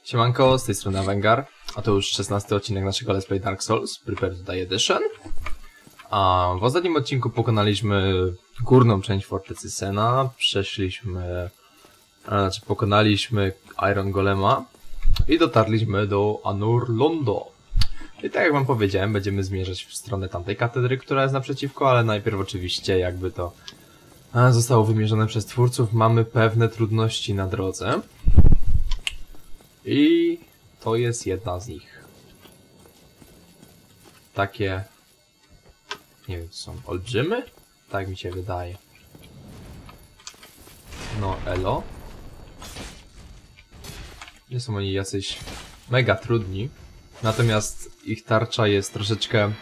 Siemanko, z tej strony Avengar, a to już 16 odcinek naszego Let's Play Dark Souls, Prepared to Die Edition. A w ostatnim odcinku pokonaliśmy górną część fortecy Sena, pokonaliśmy Iron Golema i dotarliśmy do Anor Londo. I tak jak wam powiedziałem, będziemy zmierzać w stronę tamtej katedry, która jest naprzeciwko, ale najpierw oczywiście jakby to zostało wymierzone przez twórców, mamy pewne trudności na drodze. I to jest jedna z nich. Takie... nie wiem, są olbrzymy? Tak mi się wydaje. No, elo. Nie są oni jacyś mega trudni. Natomiast ich tarcza jest troszeczkę...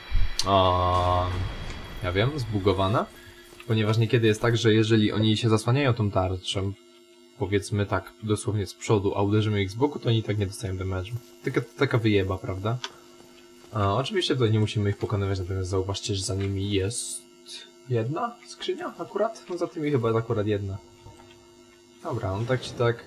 ja wiem, zbugowana. Ponieważ niekiedy jest tak, że jeżeli oni się zasłaniają tą tarczą, powiedzmy tak, dosłownie z przodu, a uderzymy ich z boku, to oni tak nie dostają damage'u. Taka wyjeba, prawda? Oczywiście tutaj nie musimy ich pokonywać, natomiast zauważcie, że za nimi jest jedna skrzynia akurat? No za tymi chyba jest akurat jedna. Dobra, no tak czy tak...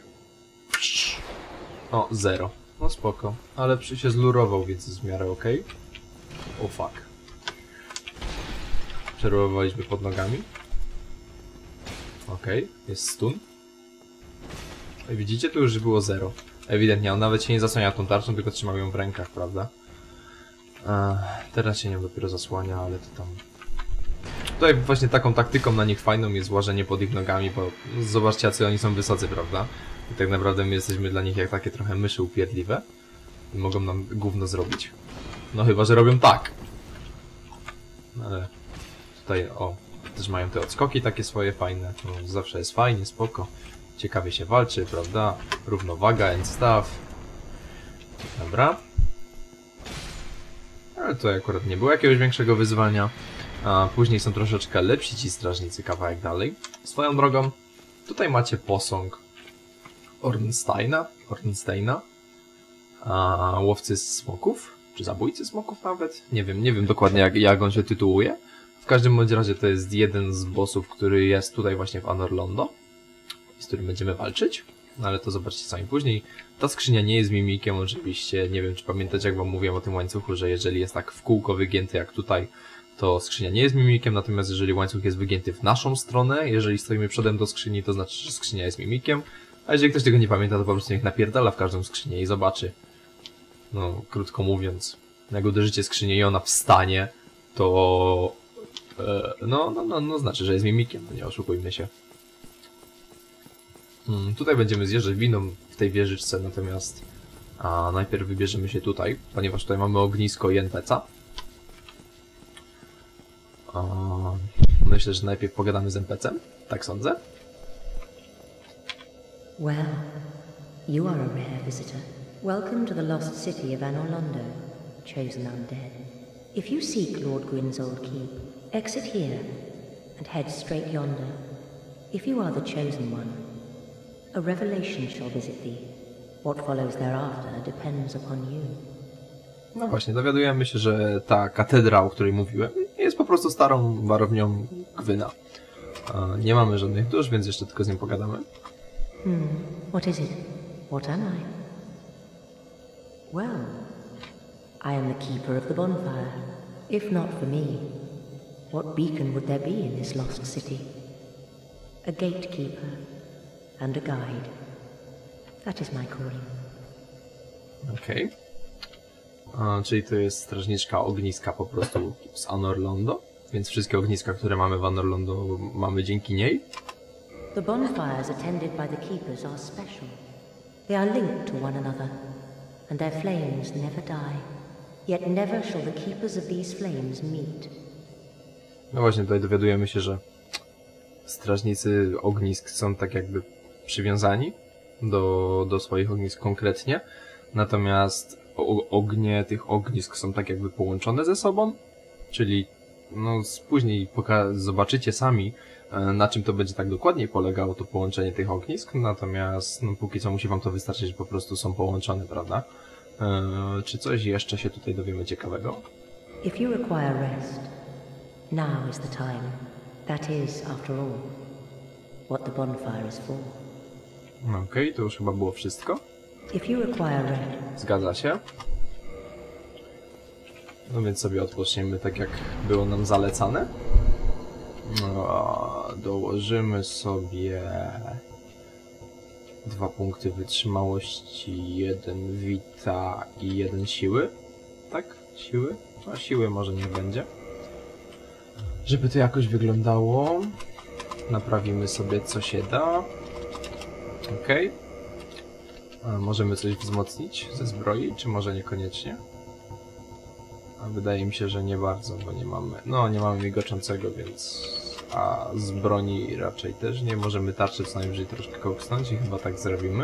O, 0. No spoko. Ale się zlurował, więc jest w miarę okej. O fuck. Przerwowaliśmy pod nogami. Okej, jest stun. I widzicie, tu już było 0. Ewidentnie, on nawet się nie zasłania tą tarczą, tylko trzymał ją w rękach, prawda? Teraz się nią dopiero zasłania, ale to tam... Tutaj właśnie taką taktyką na nich fajną jest łażenie pod ich nogami, bo zobaczcie, jacy oni są wysocy, prawda? I tak naprawdę my jesteśmy dla nich jak takie trochę myszy upierdliwe. I mogą nam gówno zrobić. No chyba, że robią tak. Ale tutaj, o, też mają te odskoki takie swoje fajne. No, zawsze jest fajnie, spoko. Ciekawie się walczy, prawda? Równowaga and stuff. Dobra. Ale to akurat nie było jakiegoś większego wyzwania. A później są troszeczkę lepsi ci strażnicy kawałek dalej. Swoją drogą, tutaj macie posąg Ornsteina. Łowcy smoków, czy zabójcy smoków nawet. Nie wiem dokładnie jak on się tytułuje. W każdym bądź razie to jest jeden z bossów, który jest tutaj właśnie w Anor Londo, z którym będziemy walczyć. No ale to zobaczcie sami później. Ta skrzynia nie jest mimikiem oczywiście. Nie wiem, czy pamiętacie, jak wam mówiłem o tym łańcuchu, że jeżeli jest tak w kółko wygięty jak tutaj, to skrzynia nie jest mimikiem, natomiast jeżeli łańcuch jest wygięty w naszą stronę, jeżeli stoimy przodem do skrzyni, to znaczy, że skrzynia jest mimikiem. A jeżeli ktoś tego nie pamięta, to po prostu niech napierdala w każdą skrzynię i zobaczy. No, krótko mówiąc, jak uderzycie skrzynię i ona wstanie, to... no znaczy, że jest mimikiem, no nie oszukujmy się. Tutaj będziemy zjeżdżać winą w tej wieżyczce, natomiast najpierw wybierzemy się tutaj, ponieważ tutaj mamy ognisko i NPC-a. Myślę, że najpierw pogadamy z NPC-em, tak sądzę. Well, you are a rare visitor. Welcome to the lost city of Anor Londo, chosen undead. If you seek Lord Gwyn's old keep, exit here and head straight yonder. If you are the chosen one, a revelation shall visit thee. What follows thereafter depends upon you. No właśnie, dowiadujemy się, że ta katedra, o której mówiłem, jest po prostu starą warownią Gwyna. Nie mamy żadnych dusz, więc jeszcze tylko z nim pogadamy. What is it? What am I? Well, I am the keeper of the bonfire. If not for me, what beacon would there be in this lost city? A gatekeeper and a guide. That is my calling. Okej. Czyli to jest strażniczka ogniska po prostu z Anor Londo? Więc wszystkie ogniska, które mamy w Anor Londo, mamy dzięki niej? The bonfires attended by the keepers are special. They are linked to one another, and their flames never die. Yet never shall the keepers of these flames meet. No właśnie, tutaj dowiadujemy się, że strażnicy ognisk są tak jakby przywiązani do swoich ognisk konkretnie, natomiast ognie tych ognisk są tak jakby połączone ze sobą, czyli no później zobaczycie sami, na czym to będzie tak dokładniej polegało to połączenie tych ognisk, natomiast no, póki co musi wam to wystarczyć, że po prostu są połączone, prawda? Czy coś jeszcze się tutaj dowiemy ciekawego? If you require rest, now is the time. That is, after all, what the bonfire is for. Okej, to już chyba było wszystko. If you require rest. Zgadza się. No więc sobie odpoczniemy tak, jak było nam zalecane. Dołożymy sobie 2 punkty wytrzymałości, 1 wita i 1 siły. Tak? Siły? No siły może nie będzie. Żeby to jakoś wyglądało. Naprawimy sobie co się da. Okej. Możemy coś wzmocnić ze zbroi, czy może niekoniecznie? A wydaje mi się, że nie bardzo, bo nie mamy... No, nie mamy migoczącego, więc... A z broni raczej też nie. Możemy tarczę co najwyżej troszkę koksnąć i chyba tak zrobimy.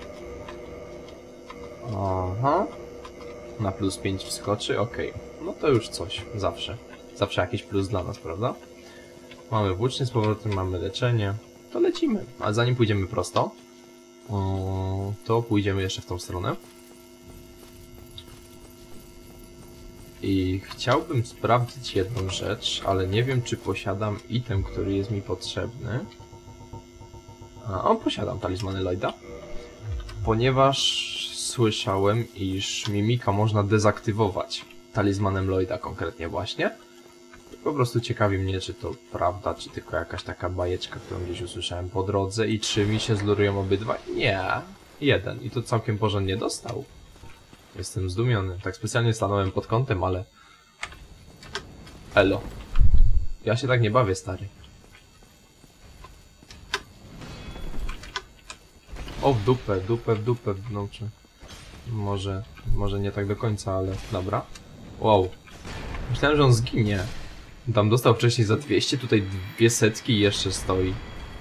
Aha. Na plus 5 wskoczy, okej. No to już coś, zawsze. Zawsze jakiś plus dla nas, prawda? Mamy włócznie z powrotem, mamy leczenie. To lecimy. A zanim pójdziemy prosto, to pójdziemy jeszcze w tą stronę. I chciałbym sprawdzić jedną rzecz, ale nie wiem, czy posiadam item, który jest mi potrzebny. Posiadam talizmany Lloyda. Ponieważ słyszałem, iż mimika można dezaktywować. Talizmanem Lloyda konkretnie właśnie. Po prostu ciekawi mnie, czy to prawda, czy tylko jakaś taka bajeczka, którą gdzieś usłyszałem po drodze i czy mi się zlurują obydwa? Nie. Jeden. I to całkiem porządnie dostał. Jestem zdumiony. Tak specjalnie stanąłem pod kątem, ale... Elo. Ja się tak nie bawię, stary. O, w dupę, no czy... Może nie tak do końca, ale dobra. Wow. Myślałem, że on zginie. Tam dostał wcześniej za 200, tutaj 200 i jeszcze stoi.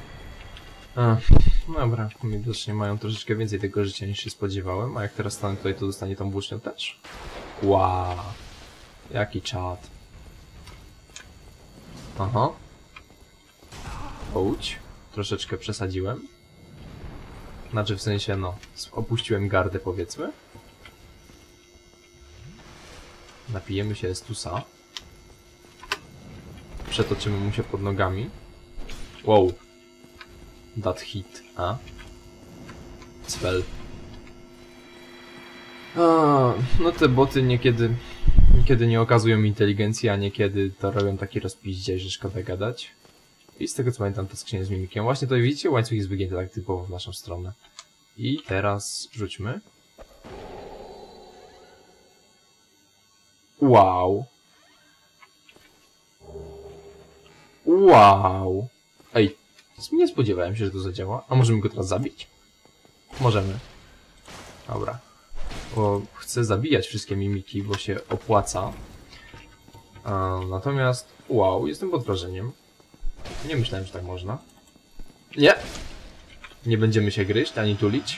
Dobra, widocznie mają troszeczkę więcej tego życia niż się spodziewałem, a jak teraz stanę tutaj, to dostanie tą włócznią też. Wow. Jaki czad. Aha. Ouć. Troszeczkę przesadziłem. Znaczy w sensie, no, opuściłem gardę, powiedzmy. Napijemy się Estusa. Przetoczymy mu się pod nogami. Wow. That hit, a? Spell. No te boty niekiedy nie okazują inteligencji, a niekiedy to robią taki rozpiździej, że szkoda gadać. I z tego co pamiętam, to skrzynia z mimikiem. Właśnie to widzicie, łańcuch jest wygięty tak typowo w naszą stronę. I teraz rzućmy. Wow. Wow. Ej, nie spodziewałem się, że to zadziała. A możemy go teraz zabić? Możemy. Dobra. Bo chcę zabijać wszystkie mimiki, bo się opłaca. Natomiast, wow, jestem pod wrażeniem. Nie myślałem, że tak można. Nie! Nie będziemy się gryźć, ani tulić.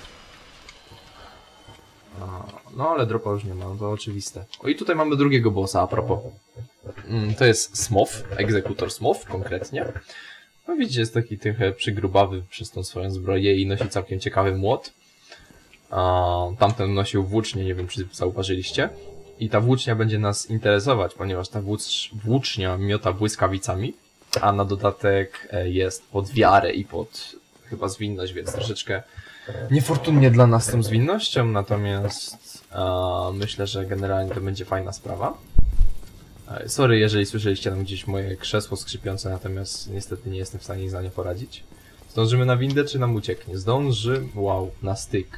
No, ale dropa już nie ma, no to oczywiste. O, i tutaj mamy drugiego bossa, a propos. To jest Smough, egzekutor Smough konkretnie. No widzicie, jest taki trochę przygrubawy przez tą swoją zbroję i nosi całkiem ciekawy młot. Tamten nosił włócznię, nie wiem czy zauważyliście. I ta włócznia będzie nas interesować, ponieważ ta włócznia miota błyskawicami, a na dodatek jest pod wiarę i pod chyba zwinność, więc troszeczkę niefortunnie dla nas z tą zwinnością, natomiast myślę, że generalnie to będzie fajna sprawa. Sorry, jeżeli słyszeliście tam gdzieś moje krzesło skrzypiące, natomiast niestety nie jestem w stanie za nie poradzić. Zdążymy na windę, czy nam ucieknie? Zdąży, wow, na styk.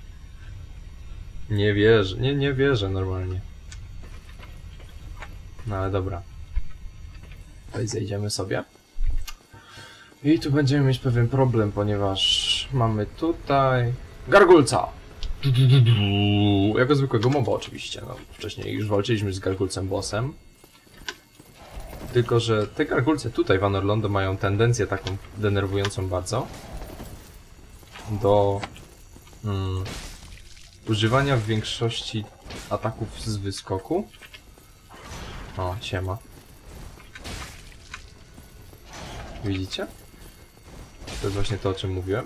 Nie wierzę, nie wierzę normalnie. No ale dobra. Tutaj zejdziemy sobie. I tu będziemy mieć pewien problem, ponieważ mamy tutaj... Gargulca! Jako zwykłego moba oczywiście, no wcześniej już walczyliśmy z gargulcem bossem. Tylko że te gargulce tutaj w Anor Londo mają tendencję taką denerwującą bardzo do używania w większości ataków z wyskoku. O, siema. Widzicie? To jest właśnie to, o czym mówiłem.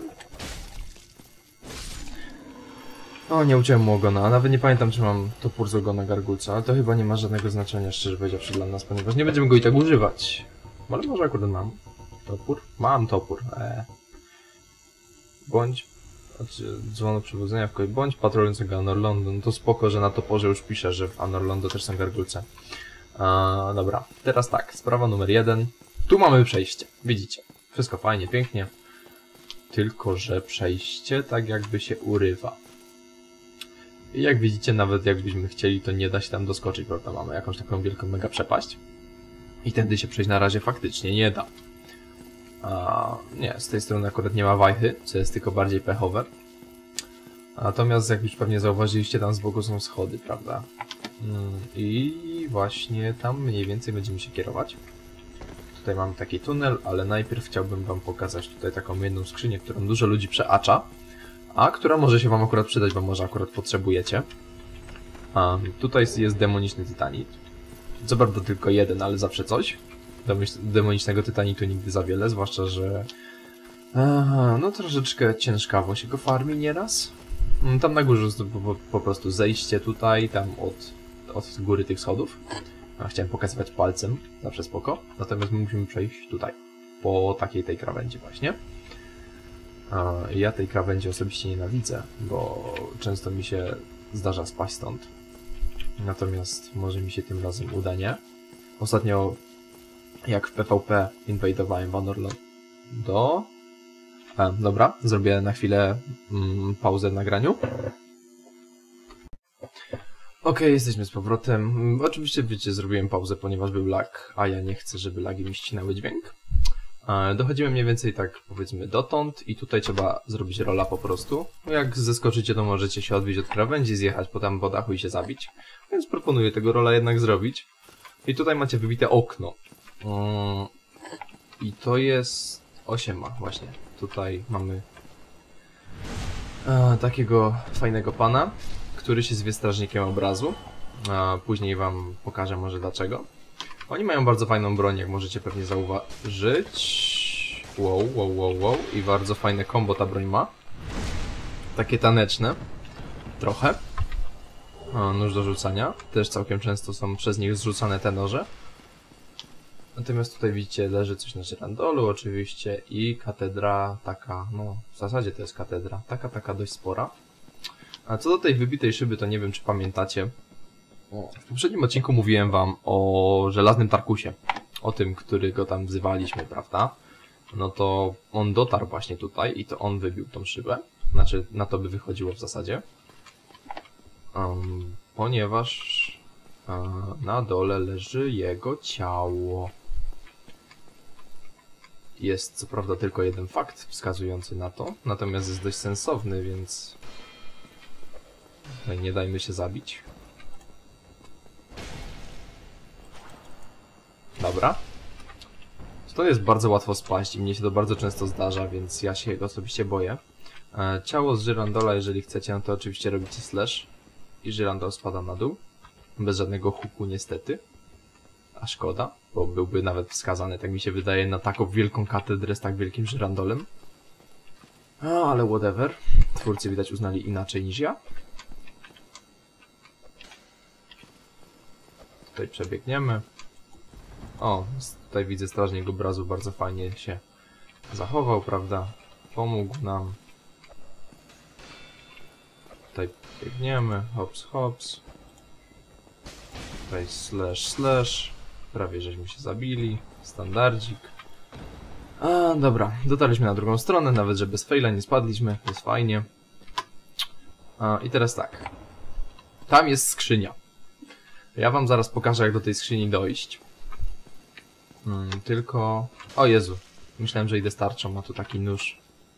O, nie uciąłem mu ogona, a nawet nie pamiętam, czy mam topór z ogona gargulca, ale to chyba nie ma żadnego znaczenia, szczerze powiedziawszy, dla nas, ponieważ nie będziemy go i tak używać. Ale może akurat mam topór? Mam topór. Bądź Znaczy, dzwonu przywodzenia w koń bądź patrolującego Anor Londo. No to spoko, że na toporze już pisze, że w Anor Londo też są gargulce. Dobra, teraz tak, sprawa numer 1. Tu mamy przejście, widzicie. Wszystko fajnie, pięknie. Tylko że przejście tak jakby się urywa. I jak widzicie, nawet jakbyśmy chcieli, to nie da się tam doskoczyć, prawda? Mamy jakąś taką wielką mega przepaść. I tędy się przejść na razie faktycznie nie da. Nie, z tej strony akurat nie ma wajchy, co jest tylko bardziej pechowe. Natomiast jak już pewnie zauważyliście, tam z boku są schody, prawda? I właśnie tam mniej więcej będziemy się kierować. Tutaj mamy taki tunel, ale najpierw chciałbym wam pokazać tutaj taką jedną skrzynię, którą dużo ludzi przeacza, a która może się wam akurat przydać, bo może akurat potrzebujecie. Tutaj jest demoniczny tytanit. Co prawda tylko jeden, ale zawsze coś. Demonicznego tytanitu nigdy za wiele, zwłaszcza, że no troszeczkę ciężkawo się go farmi nieraz. Tam na górze jest po prostu zejście tutaj, tam od góry tych schodów. Chciałem pokazywać palcem, zawsze spoko. Natomiast my musimy przejść tutaj, po takiej tej krawędzi właśnie. Ja tej krawędzi osobiście nienawidzę, bo często mi się zdarza spaść stąd. Natomiast może mi się tym razem uda, nie? Ostatnio, jak w PvP inwajdowałem w Anor Londo... Dobra, zrobię na chwilę pauzę w nagraniu. Okej, jesteśmy z powrotem. Oczywiście, wiecie, zrobiłem pauzę, ponieważ był lag, a ja nie chcę, żeby lagi mi ścinały dźwięk. Dochodzimy mniej więcej tak, powiedzmy, dotąd i tutaj trzeba zrobić rola po prostu. Jak zeskoczycie, to możecie się odbić od krawędzi, zjechać potem po dachu i się zabić. Więc proponuję tego rola jednak zrobić. I tutaj macie wybite okno. I to jest 8 właśnie. Tutaj mamy takiego fajnego pana, który się zwie strażnikiem obrazu. Później wam pokażę może dlaczego. Oni mają bardzo fajną broń, jak możecie pewnie zauważyć. Wow. I bardzo fajne combo ta broń ma. Takie taneczne. Trochę. Nóż do rzucania. Też całkiem często są przez nich zrzucane te noże. Natomiast tutaj widzicie, leży coś na żyrandolu oczywiście i katedra taka, no w zasadzie to jest katedra, taka dość spora. A co do tej wybitej szyby, to nie wiem, czy pamiętacie. W poprzednim odcinku mówiłem wam o żelaznym Tarkusie. O tym, którego tam wzywaliśmy, prawda? No to on dotarł właśnie tutaj i to on wybił tą szybę. Znaczy, na to by wychodziło w zasadzie. Ponieważ na dole leży jego ciało. Jest co prawda tylko jeden fakt wskazujący na to, natomiast jest dość sensowny, więc nie dajmy się zabić. Dobra. To jest bardzo łatwo spaść i mnie się to bardzo często zdarza, więc ja się go osobiście boję. Ciało z żyrandola, jeżeli chcecie, no to oczywiście robicie slash i żyrandol spada na dół. Bez żadnego hooku niestety. A szkoda, bo byłby nawet wskazany, tak mi się wydaje, na taką wielką katedrę z tak wielkim żyrandolem. Ale whatever. Twórcy widać uznali inaczej niż ja. Tutaj przebiegniemy. O, tutaj widzę strażnik obrazu, bardzo fajnie się zachował, prawda? Pomógł nam. Tutaj biegniemy, hops. Tutaj slash. Prawie żeśmy się zabili. Standardzik. Dobra, dotarliśmy na drugą stronę, nawet że bez faila nie spadliśmy, jest fajnie. I teraz tak. Tam jest skrzynia. Ja wam zaraz pokażę, jak do tej skrzyni dojść. Tylko... O Jezu, myślałem, że idę z tarczą, a tu taki nóż.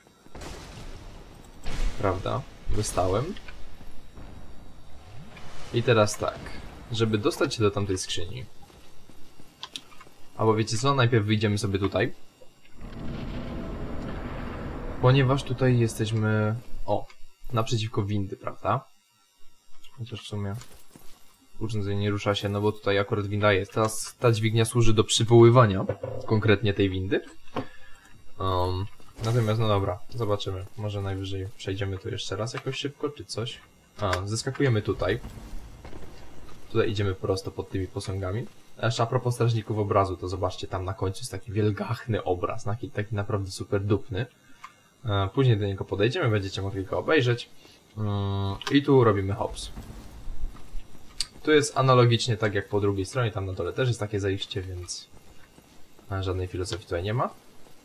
Prawda? Dostałem. I teraz tak. Żeby dostać się do tamtej skrzyni. Albo wiecie co? Najpierw wyjdziemy sobie tutaj. Ponieważ tutaj jesteśmy... O! Naprzeciwko windy, prawda? Chociaż w sumie... Urządzenie nie rusza się, no bo tutaj akurat winda jest. Teraz ta dźwignia służy do przywoływania konkretnie tej windy. Natomiast no dobra, zobaczymy. Może najwyżej przejdziemy tu jeszcze raz jakoś szybko, czy coś. Zeskakujemy tutaj. Tutaj idziemy prosto pod tymi posągami. Jeszcze a propos strażników obrazu, to zobaczcie, tam na końcu jest taki wielgachny obraz, taki naprawdę super dupny. Później do niego podejdziemy, będziecie mogli go obejrzeć. I tu robimy hops. Tu jest analogicznie tak jak po drugiej stronie, tam na dole też jest takie zejście, więc żadnej filozofii tutaj nie ma.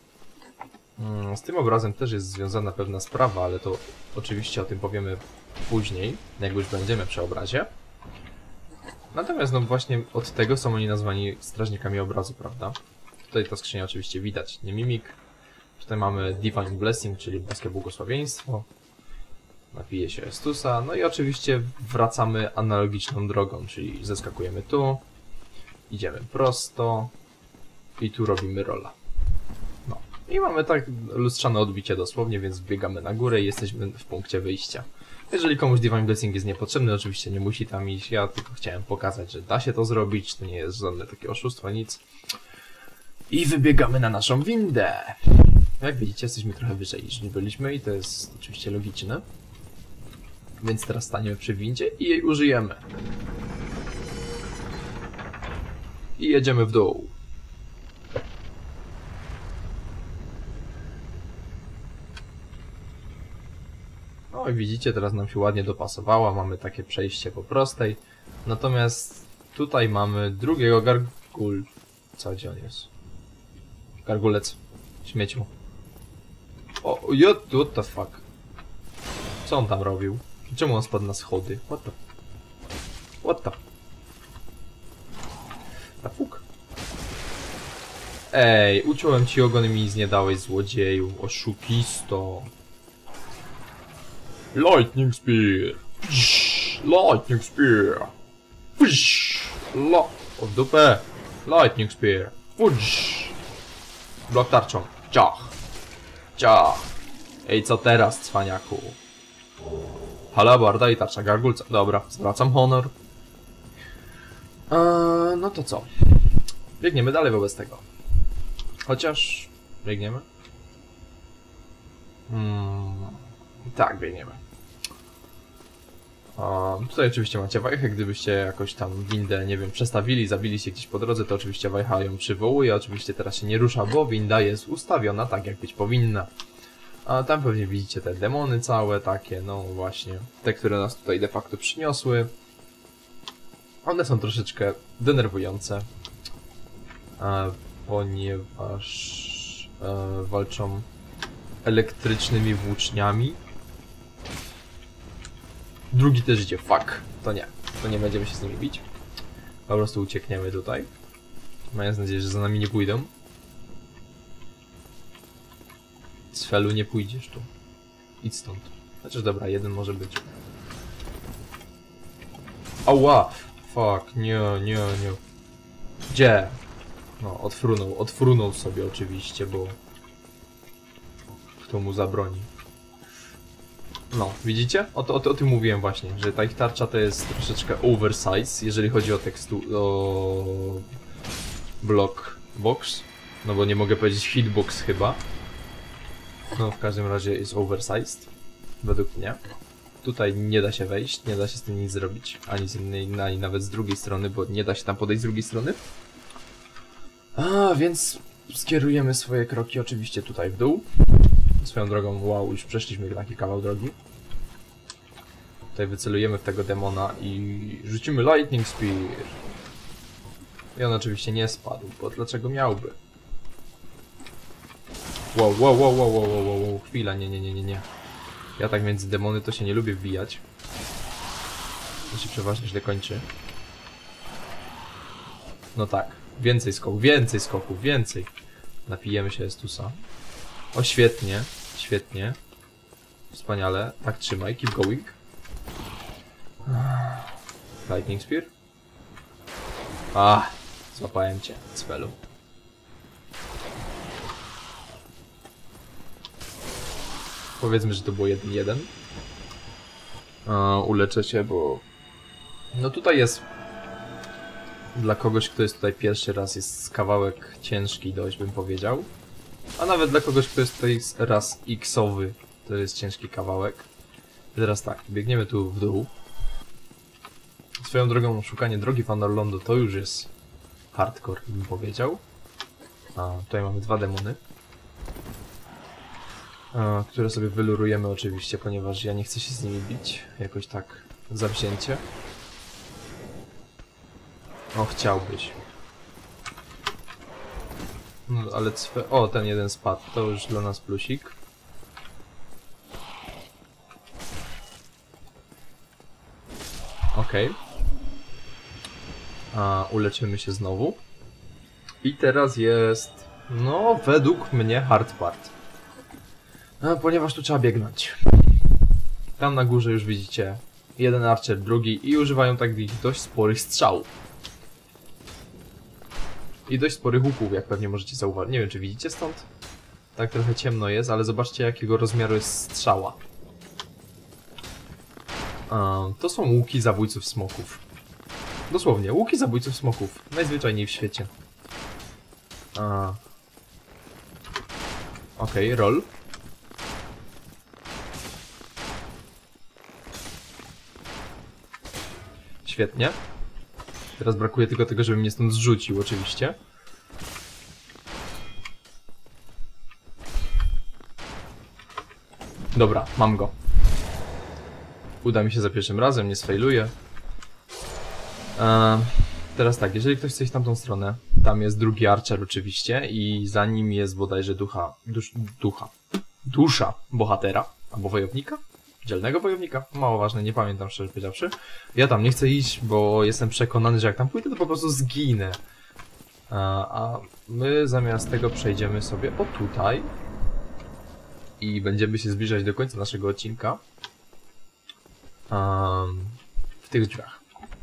Z tym obrazem też jest związana pewna sprawa, ale to oczywiście o tym powiemy później, jak już będziemy przy obrazie. Natomiast no właśnie od tego są oni nazwani strażnikami obrazu, prawda? Tutaj ta skrzynia oczywiście widać, nie mimik. Tutaj mamy Divine Blessing, czyli boskie błogosławieństwo. Napije się Estusa, no i oczywiście wracamy analogiczną drogą, czyli zeskakujemy tu, idziemy prosto i tu robimy rola. No i mamy tak lustrzane odbicie dosłownie, więc wbiegamy na górę i jesteśmy w punkcie wyjścia. Jeżeli komuś Divine Blessing jest niepotrzebny, oczywiście nie musi tam iść, ja tylko chciałem pokazać, że da się to zrobić, to nie jest żadne takie oszustwo, nic. I wybiegamy na naszą windę. Jak widzicie, jesteśmy trochę wyżej niż byliśmy i to jest oczywiście logiczne. Więc teraz staniemy przy windzie i jej użyjemy. I jedziemy w dół. No i widzicie, teraz nam się ładnie dopasowała. Mamy takie przejście po prostej. Natomiast tutaj mamy drugiego Co, gdzie on jest? Gargulec. Śmieciu. O, what the fuck? Co on tam robił? Czemu on spadł na schody? What the? A fuk. Ej, uciąłem ci ogon i mi nic nie dałeś, złodzieju. Oszukisto. Lightning Spear. Lightning Spear. O dupę. Lightning Spear. Blok tarczą. Ciach. Ciach. Ej, co teraz, cwaniaku? Halabarda i tarcza gargulca. Dobra, zwracam honor. No to co? Biegniemy dalej wobec tego. Chociaż... Biegniemy? Tak, biegniemy. Tutaj oczywiście macie wajchę, gdybyście jakoś tam windę, nie wiem, przestawili, zabili się gdzieś po drodze, to oczywiście wajcha ją przywołuje. Oczywiście teraz się nie rusza, bo winda jest ustawiona tak, jak być powinna. A tam pewnie widzicie te demony całe takie, no właśnie, te, które nas tutaj de facto przyniosły. One są troszeczkę denerwujące, ponieważ walczą elektrycznymi włóczniami. Drugi też idzie, fuck, to nie będziemy się z nimi bić. Po prostu uciekniemy tutaj, mając nadzieję, że za nami nie pójdą. Sfelu, nie pójdziesz tu. Idź stąd. Chociaż dobra, jeden może być. Ała! Fuck, nie. Gdzie? No, odfrunął sobie oczywiście, bo... Kto mu zabroni? No, widzicie? O tym mówiłem właśnie, że ta ich tarcza to jest troszeczkę oversize, jeżeli chodzi o o block box. No bo nie mogę powiedzieć hitbox chyba. No w każdym razie jest oversized, według mnie. Tutaj nie da się wejść, nie da się z tym nic zrobić, ani z jednej, ani nawet z drugiej strony, bo nie da się tam podejść z drugiej strony. Więc skierujemy swoje kroki oczywiście tutaj w dół. Swoją drogą, wow, już przeszliśmy taki kawał drogi. Tutaj wycelujemy w tego demona i rzucimy Lightning Spear. I on oczywiście nie spadł, bo dlaczego miałby? Wow, chwila, nie. Ja tak między demony to się nie lubię wbijać. To się przeważnie źle kończy. No tak, więcej skoków, więcej. Napijemy się Estusa. O, świetnie. Wspaniale. Tak, trzymaj, keep going. Lightning Spear. Złapałem cię, Cfelu. Powiedzmy, że to było 1-1. Uleczę się, bo... No tutaj jest... Dla kogoś, kto jest tutaj pierwszy raz, jest kawałek ciężki dość, bym powiedział. A nawet dla kogoś, kto jest tutaj raz X-owy, to jest ciężki kawałek. I teraz tak, biegniemy tu w dół. Swoją drogą, szukanie drogi w Anor to już jest hardcore, bym powiedział. Tutaj mamy 2 demony. które sobie wylurujemy oczywiście, ponieważ ja nie chcę się z nimi bić jakoś tak zawzięcie. O, chciałbyś. No, ale o, ten jeden spadł, to już dla nas plusik. Okej. Uleczymy się znowu. I teraz jest, no, według mnie hard part. Ponieważ tu trzeba biegnąć. Tam na górze już widzicie jeden archer, drugi i używają takich dość sporych strzałów. I dość sporych łuków, jak pewnie możecie zauważyć. Nie wiem, czy widzicie stąd? Tak trochę ciemno jest, ale zobaczcie, jakiego rozmiaru jest strzała. To są łuki zabójców smoków. Dosłownie, łuki zabójców smoków. Najzwyczajniej w świecie. Okej, roll. Świetnie. Teraz brakuje tylko tego, żeby mnie stąd zrzucił, oczywiście. Dobra, mam go. Uda mi się za pierwszym razem, nie sfailuję. Teraz tak, jeżeli ktoś chce iść w tamtą stronę, tam jest drugi archer oczywiście i za nim jest bodajże dusza bohatera, albo wojownika? Dzielnego wojownika? Mało ważne, nie pamiętam szczerze powiedziawszy. Ja tam nie chcę iść, bo jestem przekonany, że jak tam pójdę, to po prostu zginę. A my zamiast tego przejdziemy sobie o tutaj i będziemy się zbliżać do końca naszego odcinka w tych drzwiach.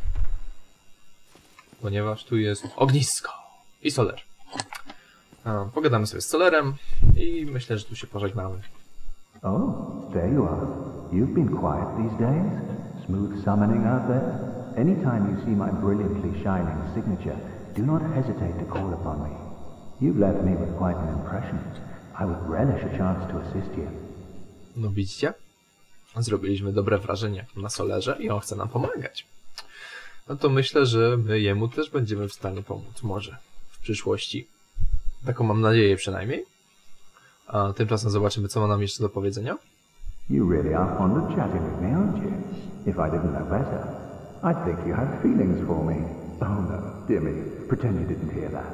Ponieważ tu jest ognisko i Soler. Pogadamy sobie z Solerem i myślę, że tu się pożegnamy. Oh, there you are. You've been quiet these days. Smooth summoning out there. Anytime you see my brilliantly shining signature, do not hesitate to call upon me. You've left me with quite an impression. I would relish a chance to assist you. No widzicie? Zrobiliśmy dobre wrażenie na Solerze i on chce nam pomagać. No to myślę, że my jemu też będziemy w stanie pomóc. Może w przyszłości. Taką mam nadzieję przynajmniej. A tymczasem zobaczymy, co ma nam jeszcze do powiedzenia. You really are fond of chatting with me, aren't you? If I didn't know better, I'd think you had feelings for me. Oh no, dear me, pretend you didn't hear that.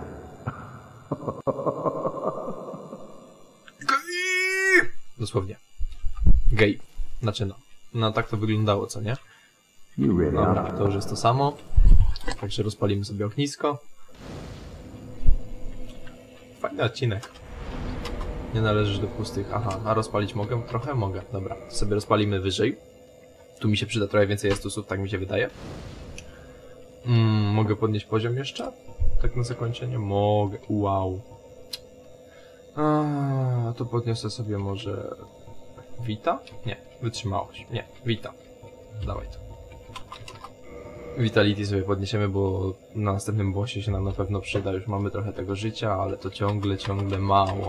Gej! Dosłownie. Gej. Znaczy no tak to wyglądało, co nie? Dobra, to już jest to samo. Także rozpalimy sobie ognisko. Fajny odcinek. Nie należysz do pustych. Aha, a rozpalić mogę? Trochę mogę. Dobra, to sobie rozpalimy wyżej. Tu mi się przyda trochę więcej estusów, tak mi się wydaje. Mogę podnieść poziom jeszcze? Tak na zakończenie? Mogę. Wow. To podniosę sobie może... Wita? Nie. Wytrzymałość. Nie. Wita. Dawaj to. Vitality sobie podniesiemy, bo na następnym bossie się nam na pewno przyda. Już mamy trochę tego życia, ale to ciągle mało.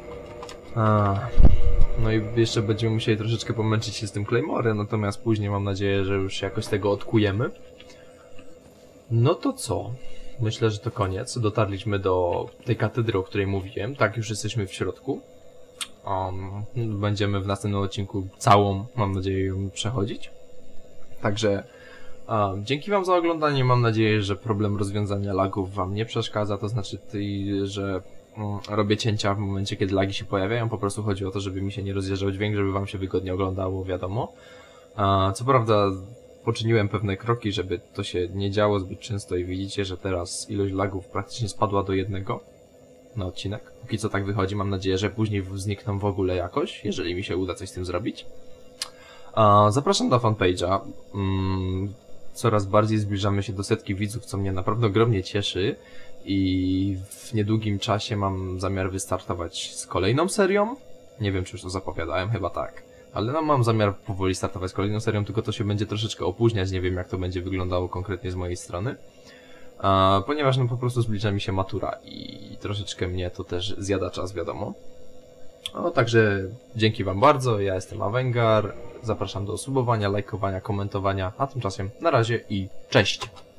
No i jeszcze będziemy musieli troszeczkę pomęczyć się z tym Claymorem, natomiast później mam nadzieję, że już jakoś tego odkujemy. No to co? Myślę, że to koniec. Dotarliśmy do tej katedry, o której mówiłem. Tak, już jesteśmy w środku. Będziemy w następnym odcinku całą, mam nadzieję, ją przechodzić. Także dzięki wam za oglądanie. Mam nadzieję, że problem rozwiązania lagów wam nie przeszkadza. To znaczy, że robię cięcia w momencie, kiedy lagi się pojawiają. Po prostu chodzi o to, żeby mi się nie rozjeżdżał dźwięk, żeby wam się wygodnie oglądało, wiadomo. Co prawda poczyniłem pewne kroki, żeby to się nie działo zbyt często i widzicie, że teraz ilość lagów praktycznie spadła do 1 na odcinek. Póki co tak wychodzi, mam nadzieję, że później znikną w ogóle jakoś, jeżeli mi się uda coś z tym zrobić. Zapraszam do fanpage'a. Coraz bardziej zbliżamy się do 100 widzów, co mnie naprawdę ogromnie cieszy. I w niedługim czasie mam zamiar wystartować z kolejną serią. Nie wiem, czy już to zapowiadałem, chyba tak. Ale no, mam zamiar powoli startować z kolejną serią, tylko to się będzie troszeczkę opóźniać. Nie wiem, jak to będzie wyglądało konkretnie z mojej strony. Ponieważ no po prostu zbliża mi się matura i troszeczkę mnie to też zjada czas, wiadomo. No także dzięki wam bardzo, ja jestem Avengar, zapraszam do subowania, lajkowania, komentowania, a tymczasem na razie i cześć!